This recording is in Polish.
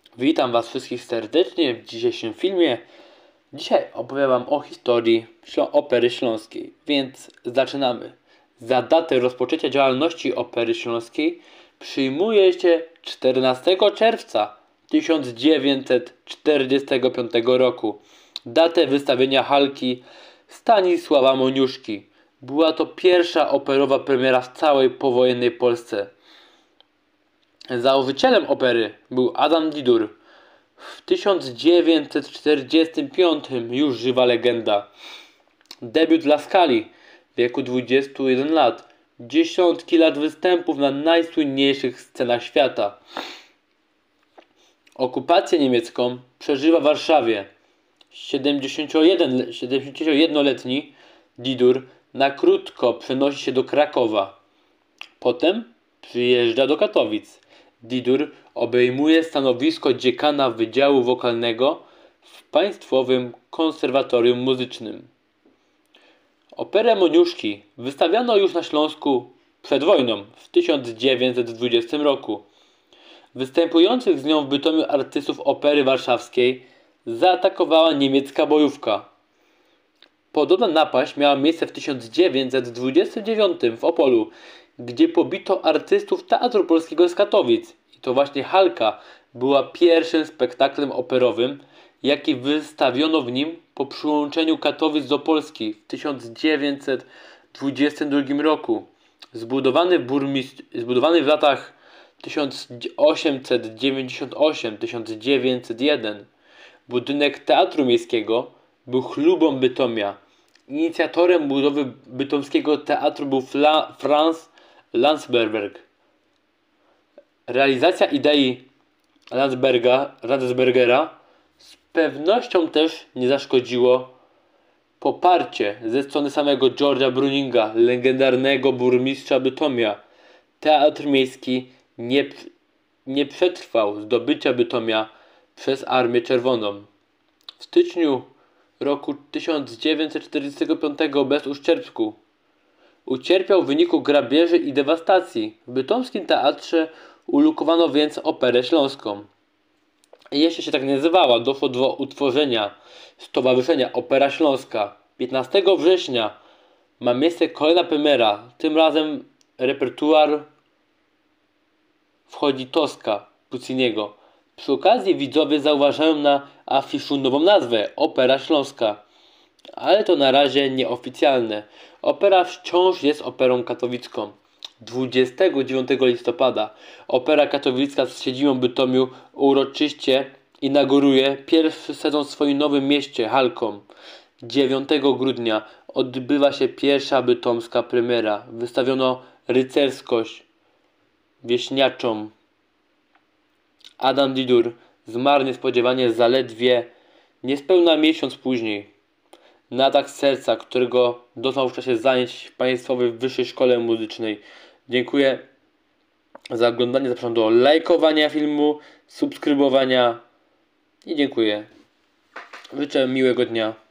Witam Was wszystkich serdecznie w dzisiejszym filmie. Dzisiaj opowiem Wam o historii Opery Śląskiej, więc zaczynamy. Za datę rozpoczęcia działalności Opery Śląskiej przyjmuje się 14 czerwca 1945 roku. Datę wystawienia halki Stanisława Moniuszki. Była to pierwsza operowa premiera w całej powojennej Polsce. Założycielem opery był Adam Didur. W 1945 już żywa legenda. Debiut La Scali w wieku 21 lat. Dziesiątki lat występów na najsłynniejszych scenach świata. Okupację niemiecką przeżywa w Warszawie. 71-letni Didur na krótko przenosi się do Krakowa. Potem przyjeżdża do Katowic. Didur obejmuje stanowisko dziekana Wydziału Wokalnego w Państwowym Konserwatorium Muzycznym. Operę Moniuszki wystawiano już na Śląsku przed wojną w 1920 roku. Występujących z nią w Bytomiu artystów Opery Warszawskiej zaatakowała niemiecka bojówka. Podobna napaść miała miejsce w 1929 w Opolu, gdzie pobito artystów Teatru Polskiego z Katowic. I to właśnie halka była pierwszym spektaklem operowym, jaki wystawiono w nim po przyłączeniu Katowic do Polski w 1922 roku. Zbudowany w latach 1898-1901 budynek Teatru Miejskiego był chlubą Bytomia. Inicjatorem budowy bytomskiego teatru był Franz Landsberger. Realizacja idei Landsbergera z pewnością też nie zaszkodziło poparcie ze strony samego George'a Bruninga, legendarnego burmistrza Bytomia. Teatr miejski nie przetrwał zdobycia Bytomia przez Armię Czerwoną. W styczniu roku 1945 bez uszczerbku ucierpiał w wyniku grabieży i dewastacji. W bytomskim teatrze ulokowano więc Operę Śląską. Jeszcze się tak nie nazywała, doszło do utworzenia Stowarzyszenia Opera Śląska. 15 września ma miejsce kolejna premiera, tym razem repertuar wchodzi Toska Pucciniego. Przy okazji widzowie zauważają na afiszu nową nazwę Opera Śląska, ale to na razie nieoficjalne. Opera wciąż jest operą katowicką. 29 listopada Opera Katowicka z siedzibą w Bytomiu uroczyście inauguruje pierwszy sezon w swoim nowym mieście halką. 9 grudnia odbywa się pierwsza bytomska premiera. Wystawiono Rycerskość wieśniaczą. Adam Didur zmarł niespodziewanie zaledwie niespełna miesiąc później na atak serca, którego doznał w czasie zajęć w Państwowej Wyższej Szkole Muzycznej. Dziękuję za oglądanie. Zapraszam do lajkowania filmu, subskrybowania i dziękuję. Życzę miłego dnia.